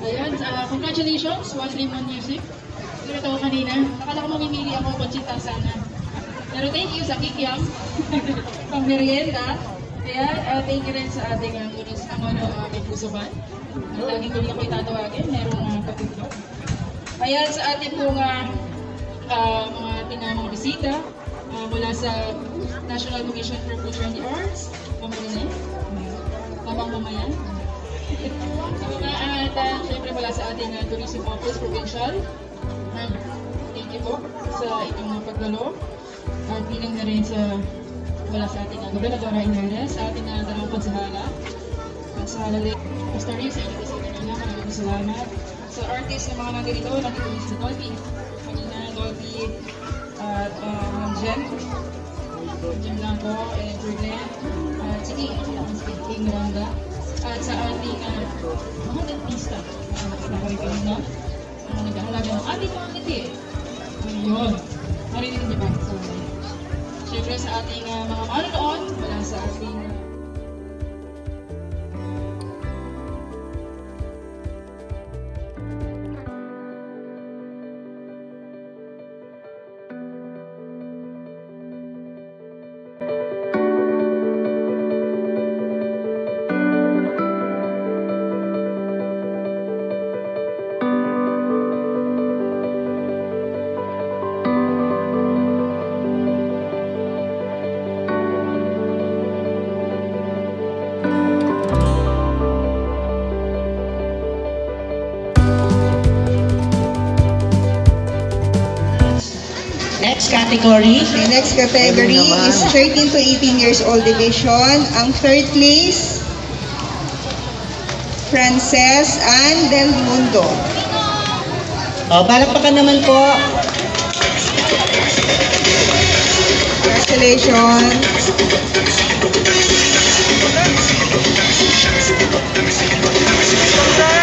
Ayan, congratulations, 131 Music. Ito ako kanina. Nakala ko mamimili ako Conchita sana. Pero thank you sa kikiam. Pang merienda. Ayan, thank you rin sa ating may puso ba? Laging ko ako'y tatawagin. Merong kapitlo. Ayan, sa ating mga bisita mula sa National Commission for Culture and the Arts. Pamarin Babang Mamayan. At syempre mula sa ating Tourism Office Provincial. Thank you po sa inyong paglalo. At bilang na rin mula sa ating Gobernadora Inares, sa ating dalawang konsehala. At sa halalit, Costa Rica, sa inyo kasi kanina, maraming salamat. Sa artist na mga nandito si Dolby. Kanina, Dolby at Jem. Jem lang po, and Jordan. At sige, King Miranda. At sa ating mga dentista. Nakarinig na nag-ahalaga ng ating mga ngiti. Ayun. Marinig niyo ba? Siyempre sa ating mga manonood, wala sa ating next category. The next category is 13 to 18 years old division. Ang third place, Frances Ann Del Mundo. Palakpakan naman po. Congratulations.